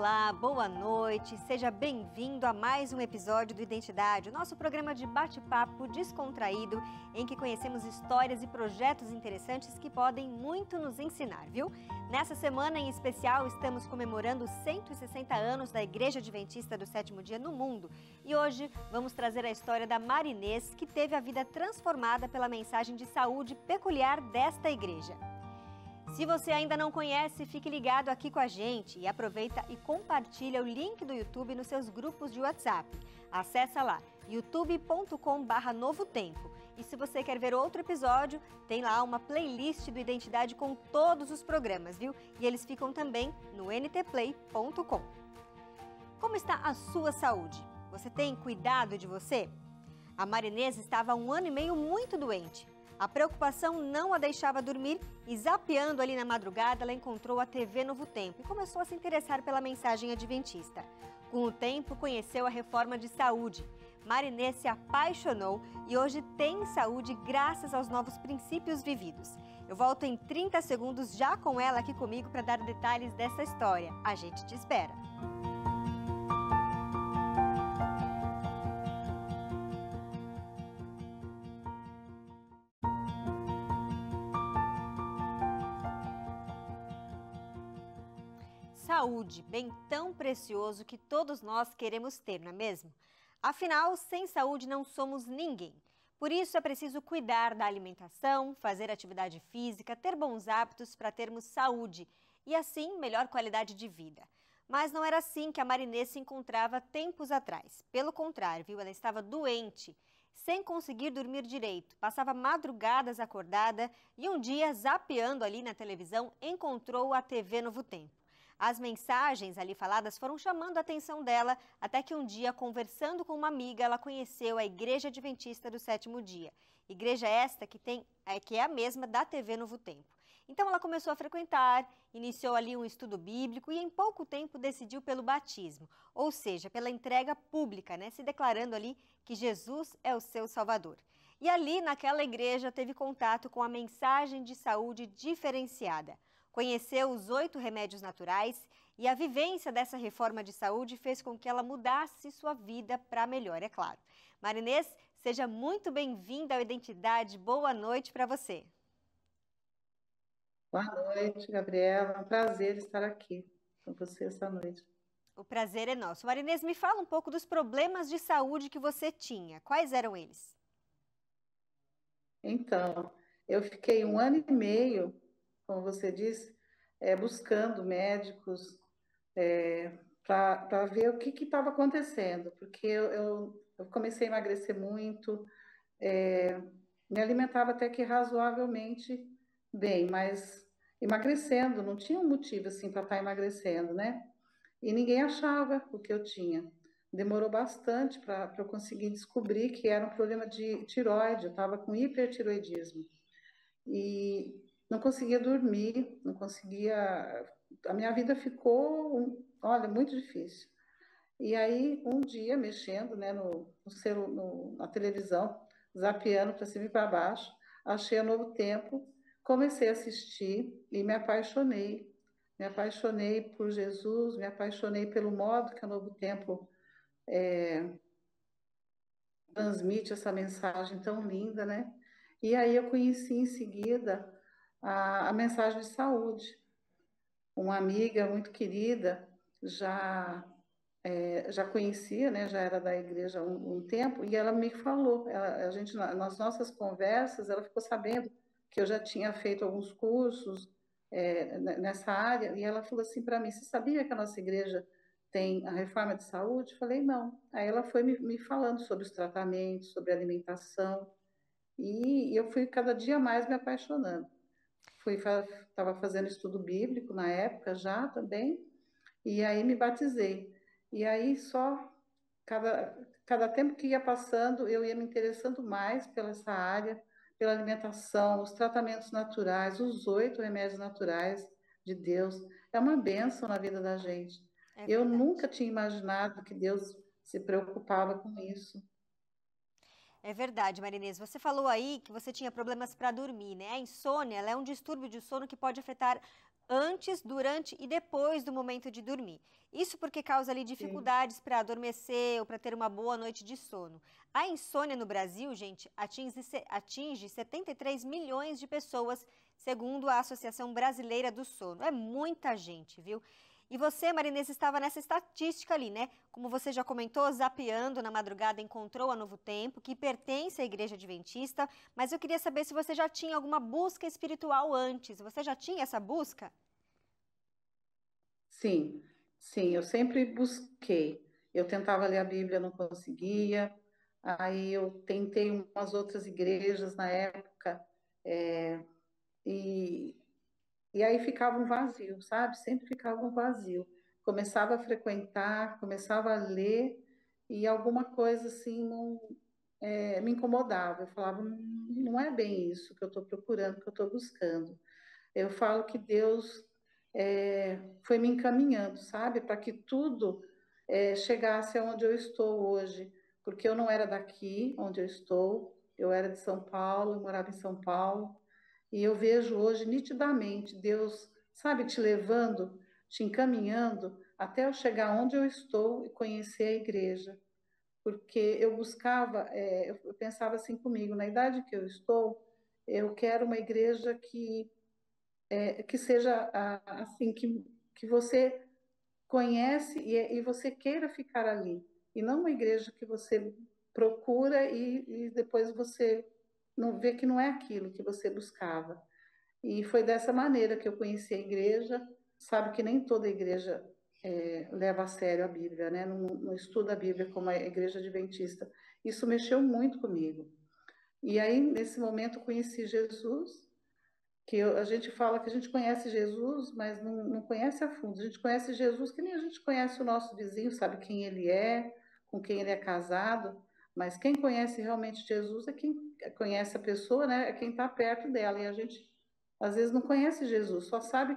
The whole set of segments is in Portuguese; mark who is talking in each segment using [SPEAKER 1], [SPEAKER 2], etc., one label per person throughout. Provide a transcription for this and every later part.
[SPEAKER 1] Olá, boa noite, seja bem-vindo a mais um episódio do Identidade, o nosso programa de bate-papo descontraído em que conhecemos histórias e projetos interessantes que podem muito nos ensinar, viu? Nessa semana em especial estamos comemorando os 160 anos da Igreja Adventista do Sétimo Dia no mundo e hoje vamos trazer a história da Marinês, que teve a vida transformada pela mensagem de saúde peculiar desta igreja. Se você ainda não conhece, fique ligado aqui com a gente e aproveita e compartilha o link do YouTube nos seus grupos de WhatsApp. Acesse lá, youtube.com/Novo Tempo. E se você quer ver outro episódio, tem lá uma playlist do Identidade com todos os programas, viu? E eles ficam também no ntplay.com. Como está a sua saúde? Você tem cuidado de você? A Marinês estava há 1 ano e meio muito doente. A preocupação não a deixava dormir e, zapeando ali na madrugada, ela encontrou a TV Novo Tempo e começou a se interessar pela mensagem adventista. Com o tempo, conheceu a reforma de saúde. Marinês se apaixonou e hoje tem saúde graças aos novos princípios vividos. Eu volto em 30 segundos já com ela aqui comigo para dar detalhes dessa história. A gente te espera. Saúde, bem tão precioso que todos nós queremos ter, não é mesmo? Afinal, sem saúde não somos ninguém. Por isso é preciso cuidar da alimentação, fazer atividade física, ter bons hábitos para termos saúde e, assim, melhor qualidade de vida. Mas não era assim que a Marinês se encontrava tempos atrás. Pelo contrário, viu? Ela estava doente, sem conseguir dormir direito, passava madrugadas acordada e um dia, zapeando ali na televisão, encontrou a TV Novo Tempo. As mensagens ali faladas foram chamando a atenção dela, até que um dia, conversando com uma amiga, ela conheceu a Igreja Adventista do Sétimo Dia. Igreja esta que é a mesma da TV Novo Tempo. Então ela começou a frequentar, iniciou ali um estudo bíblico e em pouco tempo decidiu pelo batismo, ou seja, pela entrega pública, se declarando ali que Jesus é o seu Salvador. E ali naquela igreja teve contato com a mensagem de saúde diferenciada. Conheceu os 8 remédios naturais e a vivência dessa reforma de saúde fez com que ela mudasse sua vida para melhor, é claro. Marinês, seja muito bem-vinda ao Identidade. Boa noite para você.
[SPEAKER 2] Boa noite, Gabriela. É um prazer estar aqui com você esta noite.
[SPEAKER 1] O prazer é nosso. Marinês, me fala um pouco dos problemas de saúde que você tinha. Quais eram eles?
[SPEAKER 2] Então, eu fiquei 1 ano e meio, como você disse, buscando médicos para ver o que estava acontecendo, porque eu comecei a emagrecer muito, me alimentava até que razoavelmente bem, mas emagrecendo, não tinha um motivo assim para estar emagrecendo, né? E ninguém achava o que eu tinha. Demorou bastante para eu conseguir descobrir que era um problema de tireoide, eu estava com hipertiroidismo. E não conseguia dormir, não conseguia. A minha vida ficou, olha, muito difícil. E aí, um dia, mexendo na televisão, zapeando para cima e para baixo, achei a Novo Tempo, comecei a assistir e me apaixonei. Me apaixonei por Jesus, me apaixonei pelo modo que a Novo Tempo transmite essa mensagem tão linda, né? E aí eu conheci em seguida a mensagem de saúde. Uma amiga muito querida já já conhecia, né? Já era da igreja há um tempo e ela me falou. A gente nas nossas conversas ela ficou sabendo que eu já tinha feito alguns cursos nessa área e ela falou assim para mim: "Você sabia que a nossa igreja tem a reforma de saúde?" Eu falei: "Não." Aí ela foi me falando sobre os tratamentos, sobre a alimentação e eu fui cada dia mais me apaixonando. Estava fazendo estudo bíblico na época já também, e aí me batizei. E aí só cada tempo que ia passando, eu ia me interessando mais pela essa área, pela alimentação, os tratamentos naturais, os 8 remédios naturais de Deus. É uma bênção na vida da gente.
[SPEAKER 1] É
[SPEAKER 2] Eu
[SPEAKER 1] verdade.
[SPEAKER 2] nunca tinha imaginado que Deus se preocupava com isso.
[SPEAKER 1] É verdade, Marinês. Você falou aí que você tinha problemas para dormir, né? A insônia, ela é um distúrbio de sono que pode afetar antes, durante e depois do momento de dormir. Isso porque causa ali
[SPEAKER 2] Sim,
[SPEAKER 1] dificuldades para adormecer ou para ter uma boa noite de sono. A insônia no Brasil, gente, atinge 73 milhões de pessoas, segundo a Associação Brasileira do Sono. É muita gente, viu? E você, Marinês, estava nessa estatística ali, né? Como você já comentou, zapeando na madrugada encontrou a Novo Tempo, que pertence à Igreja Adventista, mas eu queria saber se você já tinha alguma busca espiritual antes. Você já tinha essa busca?
[SPEAKER 2] sim, sim, eu sempre busquei. Eu tentava ler a Bíblia, não conseguia. Aí eu tentei umas outras igrejas na época, é, e, e aí ficava um vazio, sabe? Sempre ficava um vazio. Começava a frequentar, começava a ler, e alguma coisa assim não, me incomodava. Eu falava, não é bem isso que eu estou procurando, que eu estou buscando. Eu falo que Deus foi me encaminhando, sabe, para que tudo chegasse aonde eu estou hoje, porque eu não era daqui onde eu estou, eu era de São Paulo, eu morava em São Paulo, e eu vejo hoje nitidamente Deus, sabe, te levando, te encaminhando até eu chegar onde eu estou e conhecer a igreja. Porque eu buscava, eu pensava assim comigo, na idade que eu estou, eu quero uma igreja que seja assim, que você conhece e você queira ficar ali. E não uma igreja que você procura e depois você não vê que não é aquilo que você buscava. E foi dessa maneira que eu conheci a igreja. Sabe que nem toda igreja leva a sério a Bíblia, né? Não estuda a Bíblia como a igreja adventista. Isso mexeu muito comigo. E aí, nesse momento, eu conheci Jesus, a gente fala que a gente conhece Jesus, mas não conhece a fundo. A gente conhece Jesus que nem a gente conhece o nosso vizinho, sabe quem ele é, com quem ele é casado, mas quem conhece realmente Jesus é quem conhece a pessoa, né? É quem está perto dela. E a gente às vezes não conhece Jesus, só sabe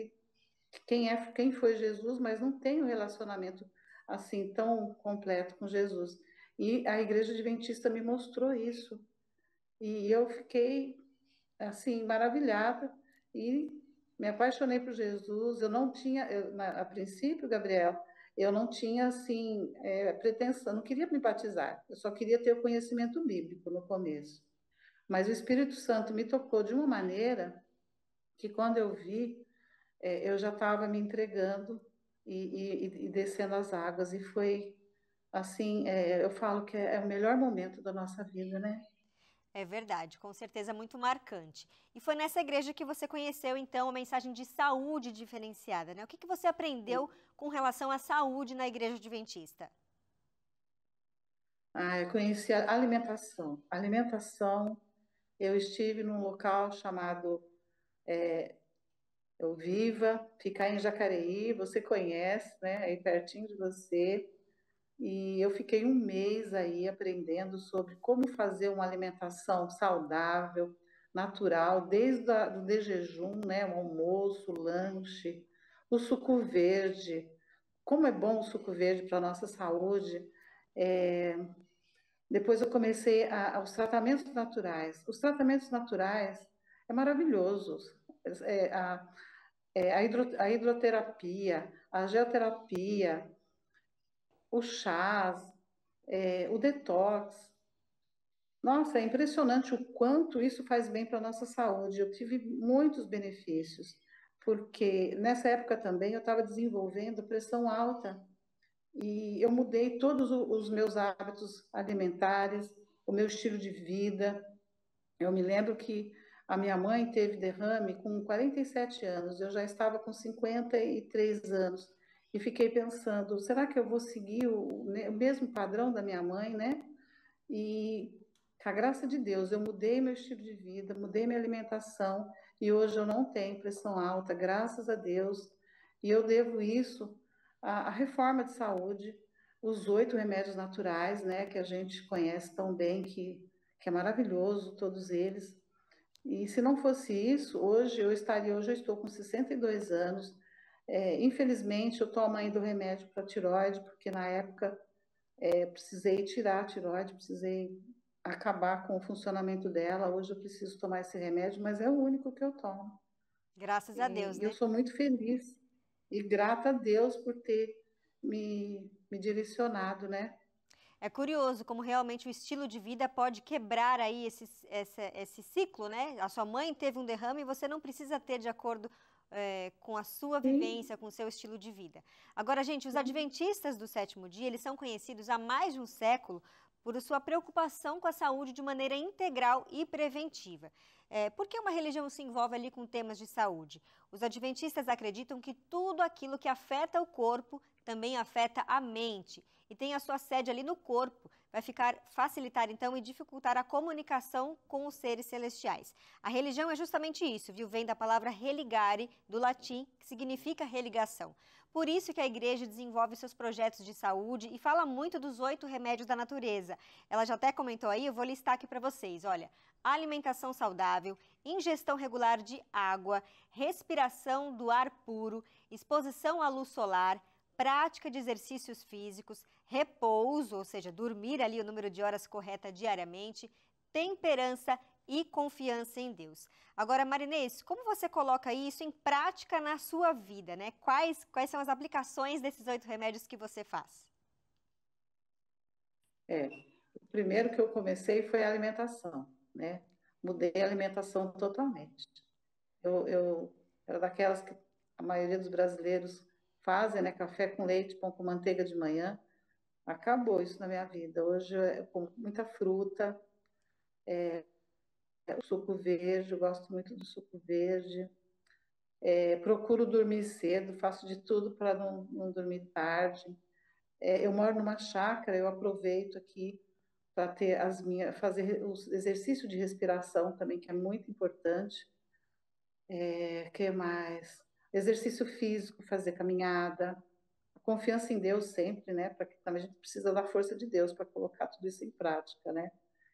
[SPEAKER 2] quem foi Jesus, mas não tem um relacionamento assim tão completo com Jesus. E a Igreja Adventista me mostrou isso. E eu fiquei assim, maravilhada e me apaixonei por Jesus. Eu não tinha, a princípio, Gabriel, eu não tinha, assim, pretensão, não queria me batizar, eu só queria ter o conhecimento bíblico no começo. Mas o Espírito Santo me tocou de uma maneira que, quando eu vi, eu já estava me entregando e descendo as águas, e foi assim, eu falo que é o melhor momento da nossa vida, né?
[SPEAKER 1] É verdade, com certeza muito marcante. E foi nessa igreja que você conheceu, então, a mensagem de saúde diferenciada, né? O que que você aprendeu com relação à saúde na igreja adventista?
[SPEAKER 2] Ah, eu conheci a alimentação. Alimentação, eu estive num local chamado Eu Viva, ficar em Jacareí, você conhece, né? Aí pertinho de você. E eu fiquei um mês aí aprendendo sobre como fazer uma alimentação saudável, natural, desde do de jejum, né? O almoço, o lanche, o suco verde. Como é bom o suco verde para a nossa saúde. É, Depois eu comecei aos tratamentos naturais. Os tratamentos naturais é maravilhoso. É, a, a hidroterapia, a geoterapia, o chás, o detox. Nossa, é impressionante o quanto isso faz bem para a nossa saúde. Eu tive muitos benefícios, porque nessa época também eu estava desenvolvendo pressão alta. E eu mudei todos os meus hábitos alimentares, o meu estilo de vida. Eu me lembro que a minha mãe teve derrame com 47 anos, eu já estava com 53 anos. E fiquei pensando, será que eu vou seguir o mesmo padrão da minha mãe, né? E, com a graça de Deus, eu mudei meu estilo de vida, mudei minha alimentação e hoje eu não tenho pressão alta, graças a Deus. E eu devo isso à reforma de saúde, os 8 remédios naturais, né, que a gente conhece tão bem, que é maravilhoso, todos eles. E se não fosse isso, hoje eu estou com 62 anos. Infelizmente, eu tomo ainda o remédio para tiroide, porque na época precisei tirar a tiroide, precisei acabar com o funcionamento dela. Hoje eu preciso tomar esse remédio, mas é o único que eu tomo.
[SPEAKER 1] Graças a Deus,
[SPEAKER 2] E eu
[SPEAKER 1] né?
[SPEAKER 2] sou muito feliz e grata a Deus por ter me direcionado, né?
[SPEAKER 1] É curioso como realmente o estilo de vida pode quebrar aí esse ciclo, né? A sua mãe teve um derrame e você não precisa ter de acordo com a sua
[SPEAKER 2] Sim,
[SPEAKER 1] vivência, com o seu estilo de vida. Agora, gente, os adventistas do sétimo dia, eles são conhecidos há mais de um século por sua preocupação com a saúde de maneira integral e preventiva. Por que uma religião se envolve ali com temas de saúde? Os adventistas acreditam que tudo aquilo que afeta o corpo também afeta a mente e tem a sua sede ali no corpo, vai facilitar então e dificultar a comunicação com os seres celestiais. A religião é justamente isso, viu? Vem da palavra religare, do latim, que significa religação. Por isso que a igreja desenvolve seus projetos de saúde e fala muito dos 8 remédios da natureza. Ela já até comentou aí, eu vou listar aqui para vocês, olha. Alimentação saudável, ingestão regular de água, respiração do ar puro, exposição à luz solar, prática de exercícios físicos, repouso, ou seja, dormir ali o número de horas correta diariamente, temperança e confiança em Deus. Agora, Marinês, como você coloca isso em prática na sua vida, né? Quais são as aplicações desses 8 remédios que você faz?
[SPEAKER 2] é. O primeiro que eu comecei foi a alimentação, né? Mudei a alimentação totalmente. Eu era daquelas que a maioria dos brasileiros fazem, né? Café com leite, pão com manteiga de manhã. Acabou isso na minha vida. Hoje eu como muita fruta, suco verde, eu gosto muito do suco verde. Procuro dormir cedo, faço de tudo para não dormir tarde. Eu moro numa chácara, eu aproveito aqui para ter fazer o exercício de respiração também, que é muito importante. Que mais? Exercício físico, fazer caminhada, confiança em Deus sempre, né? Porque também a gente precisa da força de Deus para colocar tudo isso em prática, né?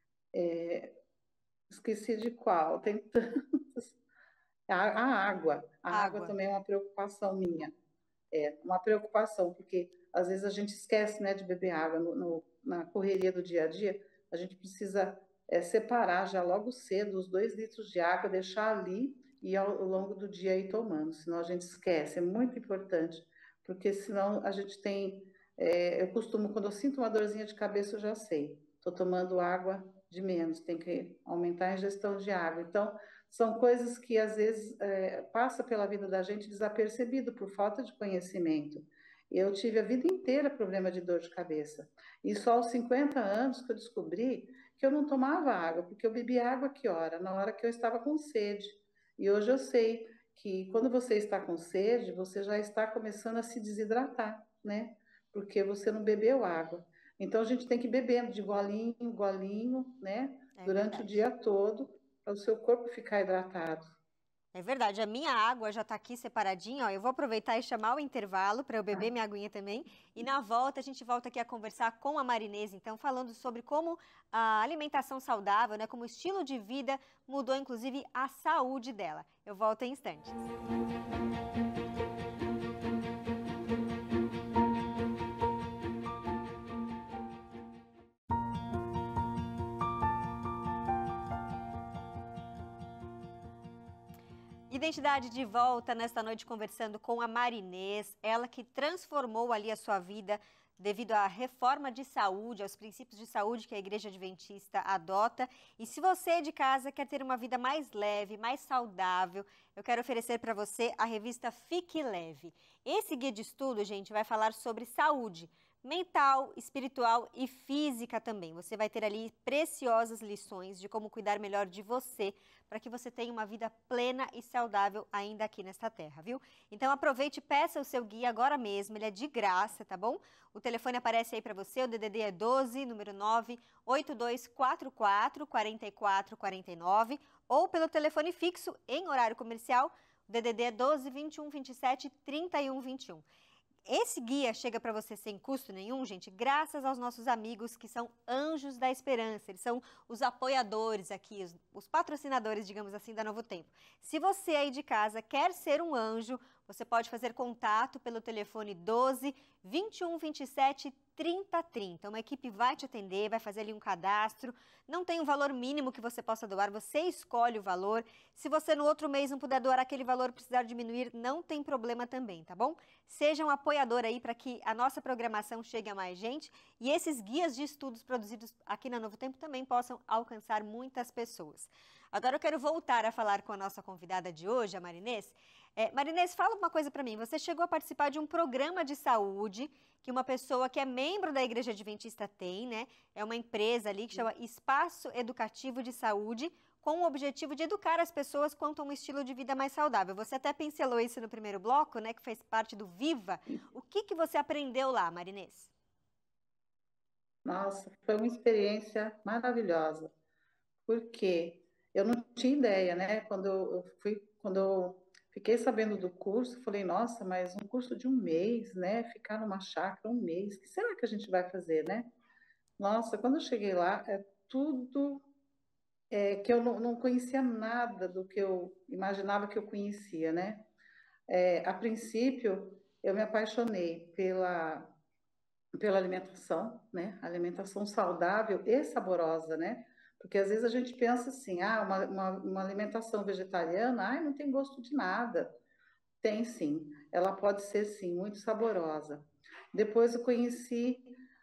[SPEAKER 2] Esqueci de qual, tem tantas. A água. A água
[SPEAKER 1] Água.
[SPEAKER 2] também é uma preocupação minha. É uma preocupação, porque às vezes a gente esquece, né, de beber água na correria do dia a dia. A gente precisa separar já logo cedo os 2 litros de água, deixar ali e ao longo do dia ir tomando, senão a gente esquece. É muito importante, porque senão a gente tem. Eu costumo, quando eu sinto uma dorzinha de cabeça, eu já sei. Estou tomando água de menos, tem que aumentar a ingestão de água. Então, são coisas que às vezes passa pela vida da gente desapercebido por falta de conhecimento. Eu tive a vida inteira problema de dor de cabeça. E só aos 50 anos que eu descobri que eu não tomava água, porque eu bebia água que hora? Na hora que eu estava com sede. E hoje eu sei que quando você está com sede, você já está começando a se desidratar, né? Porque você não bebeu água. Então a gente tem que ir bebendo de golinho em golinho, né?
[SPEAKER 1] É
[SPEAKER 2] Durante o
[SPEAKER 1] verdade.
[SPEAKER 2] dia todo, para o seu corpo ficar hidratado.
[SPEAKER 1] É verdade, a minha água já está aqui separadinha, ó. Eu vou aproveitar e chamar o intervalo para eu beber minha aguinha também. E na volta, a gente volta aqui a conversar com a Marinês, então, falando sobre como a alimentação saudável, né, como o estilo de vida mudou, inclusive, a saúde dela. Eu volto em instantes. Identidade de volta nesta noite conversando com a Marinês, ela que transformou ali a sua vida devido à reforma de saúde, aos princípios de saúde que a Igreja Adventista adota. E se você de casa quer ter uma vida mais leve, mais saudável, eu quero oferecer para você a revista Fique Leve. Esse guia de estudo, gente, vai falar sobre saúde mental, espiritual e física também. Você vai ter ali preciosas lições de como cuidar melhor de você, para que você tenha uma vida plena e saudável ainda aqui nesta terra, viu? Então aproveite e peça o seu guia agora mesmo, ele é de graça, tá bom? O telefone aparece aí para você, o DDD é 12, número 98244 4449, ou pelo telefone fixo em horário comercial, o DDD é 12 21 27 31 21. Esse guia chega para você sem custo nenhum, gente, graças aos nossos amigos que são Anjos da Esperança. Eles são os apoiadores aqui, os patrocinadores, digamos assim, da Novo Tempo. Se você aí de casa quer ser um anjo, você pode fazer contato pelo telefone 12 21 27 3030. Uma equipe vai te atender, vai fazer ali um cadastro. Não tem um valor mínimo que você possa doar, você escolhe o valor. Se você no outro mês não puder doar aquele valor, precisar diminuir, não tem problema também, tá bom? Seja um apoiador aí para que a nossa programação chegue a mais gente e esses guias de estudos produzidos aqui na Novo Tempo também possam alcançar muitas pessoas. Agora eu quero voltar a falar com a nossa convidada de hoje, a Marinês. Marinês, fala uma coisa para mim. Você chegou a participar de um programa de saúde que uma pessoa que é membro da Igreja Adventista tem, né? É uma empresa ali que chama Espaço Educativo de Saúde, com o objetivo de educar as pessoas quanto a um estilo de vida mais saudável. Você até pincelou isso no primeiro bloco, né? Que fez parte do Viva. O que você aprendeu lá, Marinês?
[SPEAKER 2] Nossa, foi uma experiência maravilhosa, porque eu não tinha ideia, né? Quando eu fiquei sabendo do curso, falei, nossa, mas um curso de um mês, né? Ficar numa chácara um mês, o que será que a gente vai fazer, né? Nossa, quando eu cheguei lá, é tudo que eu não conhecia nada do que eu imaginava que eu conhecia, né? A princípio, eu me apaixonei pela alimentação, né? Alimentação saudável e saborosa, né? Porque às vezes a gente pensa assim, uma alimentação vegetariana, não tem gosto de nada. Tem sim, ela pode ser sim, muito saborosa. Depois eu conheci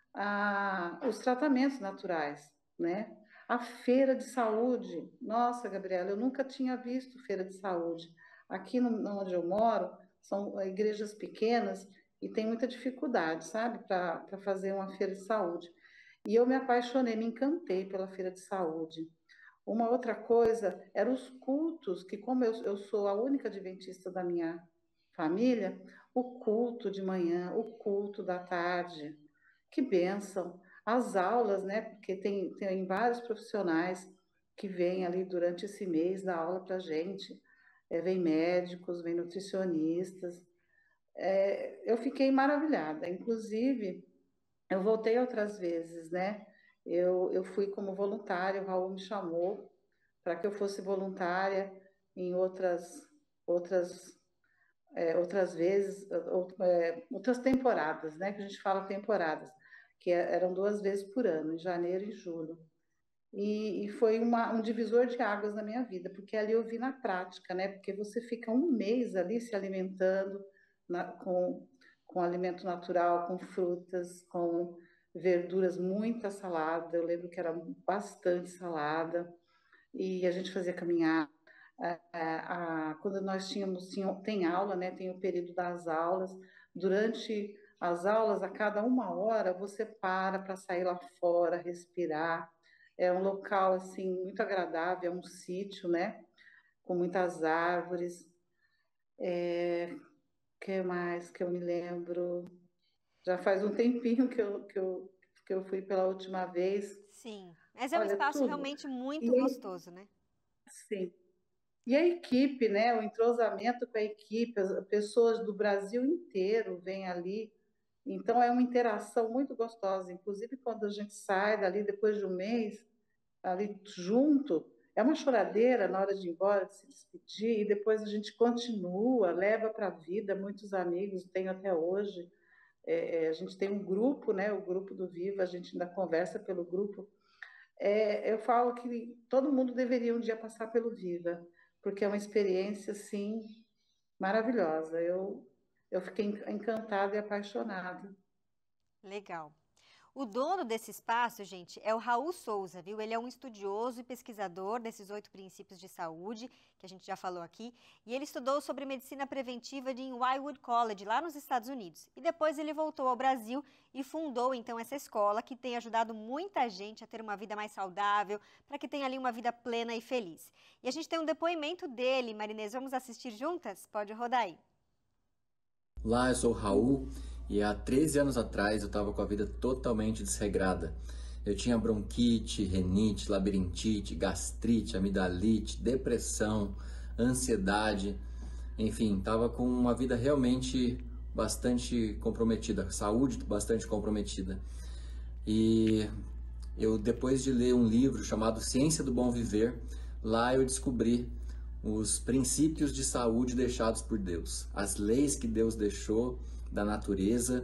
[SPEAKER 2] os tratamentos naturais, né? A feira de saúde, nossa, Gabriela, eu nunca tinha visto feira de saúde. Aqui onde eu moro, são igrejas pequenas e tem muita dificuldade, sabe, para fazer uma feira de saúde. E eu me apaixonei, me encantei pela feira de saúde. Uma outra coisa eram os cultos, que como eu sou a única adventista da minha família, o culto de manhã, o culto da tarde, que bênção. As aulas, né? Porque tem vários profissionais que vêm ali durante esse mês dar aula para a gente. Vem médicos, vem nutricionistas. Eu fiquei maravilhada. Inclusive, eu voltei outras vezes, né? Eu fui como voluntária, o Raul me chamou para que eu fosse voluntária em outras, outras vezes, outras temporadas, né? Que a gente fala temporadas, que eram 2 vezes por ano, em janeiro e julho. E foi um divisor de águas na minha vida, porque ali eu vi na prática, né? Porque você fica um mês ali se alimentando com alimento natural, com frutas, com verduras, muita salada. Eu lembro que era bastante salada, e a gente fazia caminhar. Quando nós tem aula, né? Tem o período das aulas. Durante as aulas, a cada 1 hora, você para sair lá fora, respirar. É um local assim muito agradável, é um sítio, né? Com muitas árvores. Que mais que eu me lembro? Já faz um tempinho que eu fui pela última vez.
[SPEAKER 1] Sim, mas é um
[SPEAKER 2] Olha,
[SPEAKER 1] espaço
[SPEAKER 2] tudo.
[SPEAKER 1] realmente
[SPEAKER 2] E
[SPEAKER 1] muito
[SPEAKER 2] aí,
[SPEAKER 1] gostoso, né?
[SPEAKER 2] sim. E a equipe, né? O entrosamento com a equipe, as pessoas do Brasil inteiro vêm ali. Então, é uma interação muito gostosa. Inclusive, quando a gente sai dali depois de um mês, ali junto, é uma choradeira na hora de ir embora, de se despedir, e depois a gente continua, leva para a vida. Muitos amigos tenho até hoje. A gente tem um grupo, né? O grupo do Viva, a gente ainda conversa pelo grupo. Eu falo que todo mundo deveria um dia passar pelo Viva, porque é uma experiência, assim, maravilhosa. Eu fiquei encantada e apaixonada.
[SPEAKER 1] Legal. O dono desse espaço, gente, é o Raul Souza, viu? Ele é um estudioso e pesquisador desses 8 princípios de saúde, que a gente já falou aqui, e ele estudou sobre medicina preventiva em Wildwood College, lá nos Estados Unidos. E depois ele voltou ao Brasil e fundou, então, essa escola que tem ajudado muita gente a ter uma vida mais saudável, para que tenha ali uma vida plena e feliz. E a gente tem um depoimento dele, Marinês, vamos assistir juntas? Pode rodar aí.
[SPEAKER 3] Olá, eu sou o Raul e há 13 anos atrás eu estava com a vida totalmente desregrada. Eu tinha bronquite, renite, labirintite, gastrite, amidalite, depressão, ansiedade, enfim, estava com uma vida realmente bastante comprometida, saúde bastante comprometida. E eu, depois de ler um livro chamado Ciência do Bom Viver, lá eu descobri os princípios de saúde deixados por Deus, as leis que Deus deixou da natureza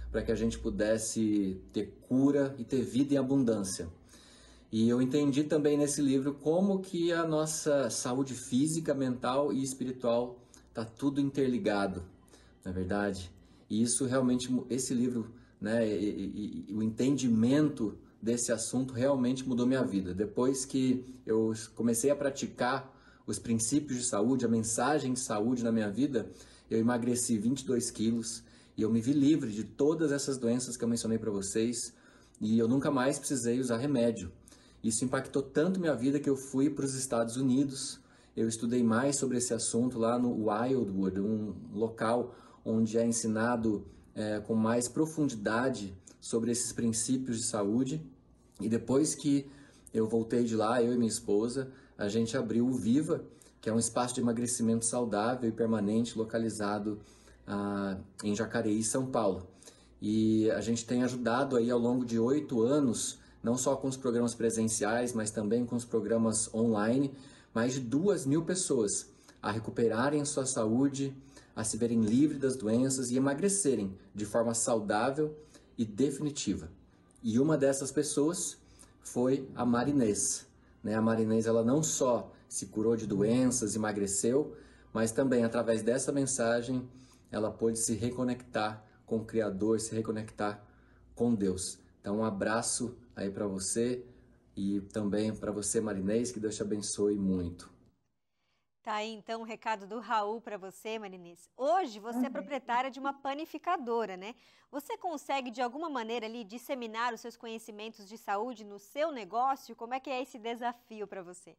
[SPEAKER 3] para que a gente pudesse ter cura e ter vida em abundância. E eu entendi também nesse livro como que a nossa saúde física, mental e espiritual está tudo interligado, não é verdade? E isso realmente, esse livro, né, e o entendimento desse assunto realmente mudou minha vida. Depois que eu comecei a praticar os princípios de saúde, a mensagem de saúde na minha vida, eu emagreci 22 quilos e eu me vi livre de todas essas doenças que eu mencionei para vocês e eu nunca mais precisei usar remédio. Isso impactou tanto minha vida que eu fui para os Estados Unidos. Eu estudei mais sobre esse assunto lá no Wildwood, um local onde é ensinado com mais profundidade sobre esses princípios de saúde. E depois que eu voltei de lá, eu e minha esposa, a gente abriu o Viva, que é um espaço de emagrecimento saudável e permanente localizado em Jacareí, São Paulo. E a gente tem ajudado aí ao longo de 8 anos, não só com os programas presenciais, mas também com os programas online, mais de 2.000 pessoas a recuperarem sua saúde, a se verem livres das doenças e emagrecerem de forma saudável e definitiva. E uma dessas pessoas foi a Marinês. A Marinês, ela não só se curou de doenças, emagreceu, mas também através dessa mensagem ela pôde se reconectar com o Criador, se reconectar com Deus. Então um abraço aí para você e também para você, Marinês, que Deus te abençoe muito.
[SPEAKER 1] Tá aí então o recado do Raul para você, Marinês. Hoje você é proprietária de uma panificadora, né? Você consegue de alguma maneira ali disseminar os seus conhecimentos de saúde no seu negócio? Como é que é esse desafio para você?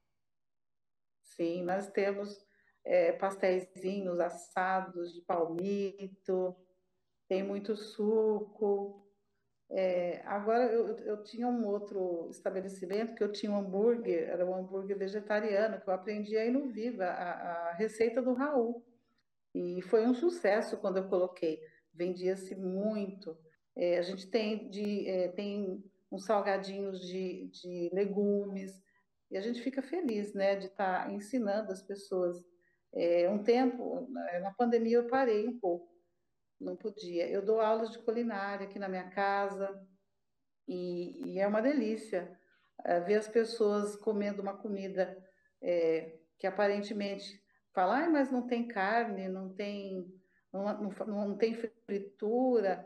[SPEAKER 2] Sim, nós temos pasteizinhos assados de palmito, tem muito suco. Agora, eu tinha um outro estabelecimento que eu tinha um hambúrguer, era um hambúrguer vegetariano, que eu aprendi aí no Viva, a receita do Raul. E foi um sucesso quando eu coloquei, vendia-se muito. A gente tem uns salgadinhos de legumes, e a gente fica feliz, né, de estar ensinando as pessoas. Um tempo, na pandemia, eu parei um pouco, não podia. Eu dou aulas de culinária aqui na minha casa, e é uma delícia ver as pessoas comendo uma comida que aparentemente fala, "Ai, mas não tem carne, não tem fritura",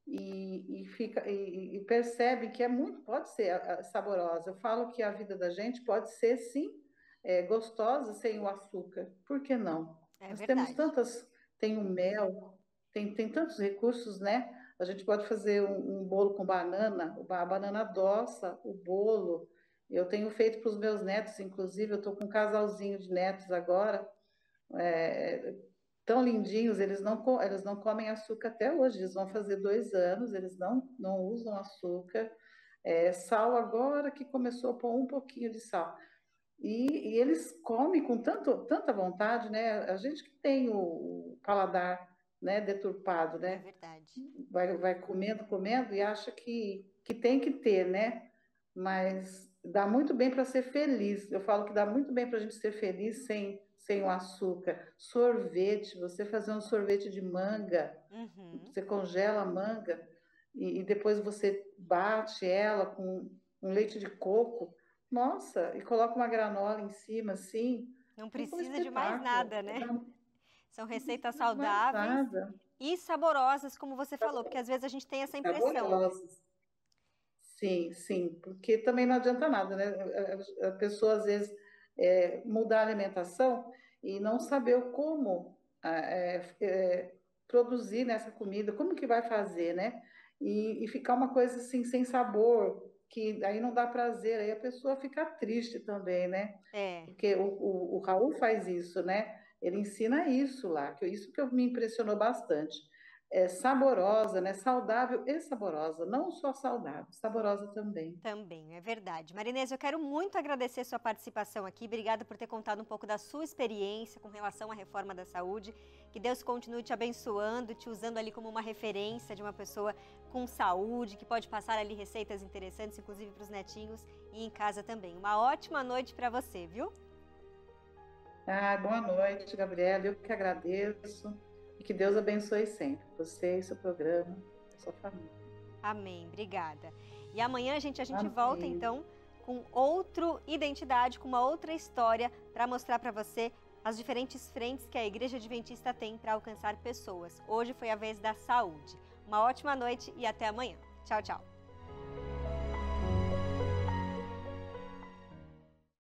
[SPEAKER 2] e percebe que pode ser saborosa. Eu falo que a vida da gente pode ser, sim, gostosa sem o açúcar. Por que não?
[SPEAKER 1] É
[SPEAKER 2] Nós temos
[SPEAKER 1] verdade.
[SPEAKER 2] tem o mel, tem tantos recursos, né? A gente pode fazer um bolo com banana, a banana adoça o bolo. Eu tenho feito para os meus netos, inclusive, eu estou com um casalzinho de netos agora, é, tão lindinhos, eles não comem açúcar até hoje, eles vão fazer 2 anos, eles não usam açúcar. Sal agora que começou a pôr um pouquinho de sal. E eles comem com tanta vontade, né? A gente que tem o paladar, né, deturpado,
[SPEAKER 1] É
[SPEAKER 2] né?
[SPEAKER 1] verdade.
[SPEAKER 2] Vai comendo e acha que tem que ter, né? Mas dá muito bem para ser feliz. Eu falo que dá muito bem para a gente ser feliz sem o açúcar. Sorvete, você fazer um sorvete de manga,
[SPEAKER 1] Uhum.
[SPEAKER 2] você congela a manga e depois você bate ela com um leite de coco. Nossa, e coloca uma granola em cima, assim.
[SPEAKER 1] Não
[SPEAKER 2] Fica um
[SPEAKER 1] precisa de mais
[SPEAKER 2] espetáculo.
[SPEAKER 1] nada, né? São
[SPEAKER 2] Não
[SPEAKER 1] receitas
[SPEAKER 2] precisa de mais
[SPEAKER 1] saudáveis
[SPEAKER 2] nada.
[SPEAKER 1] e saborosas, como você falou, porque às vezes a gente tem essa impressão, né?
[SPEAKER 2] Saborosos. Sim, sim, porque também não adianta nada, né? A pessoa às vezes mudar a alimentação e não saber como produzir nessa comida, como que vai fazer, né? E ficar uma coisa assim sem sabor, que aí não dá prazer, aí a pessoa fica triste também, né?
[SPEAKER 1] É.
[SPEAKER 2] Porque o Raul faz isso, né? Ele ensina isso lá, isso que me impressionou bastante. É saborosa, né? Saudável e saborosa, não só saudável, saborosa também.
[SPEAKER 1] Também, é verdade. Marinês, eu quero muito agradecer sua participação aqui. Obrigada por ter contado um pouco da sua experiência com relação à reforma da saúde. Que Deus continue te abençoando, te usando ali como uma referência de uma pessoa com saúde, que pode passar ali receitas interessantes, inclusive para os netinhos e em casa também. Uma ótima noite para você, viu?
[SPEAKER 2] Boa noite, Gabriela. Eu que agradeço e que Deus abençoe sempre você e seu programa. sua família.
[SPEAKER 1] Amém, obrigada. E amanhã, gente, a gente
[SPEAKER 2] Amém.
[SPEAKER 1] volta, então, com outra identidade, com uma outra história, para mostrar para você as diferentes frentes que a Igreja Adventista tem para alcançar pessoas. Hoje foi a vez da saúde. Uma ótima noite e até amanhã. Tchau, tchau.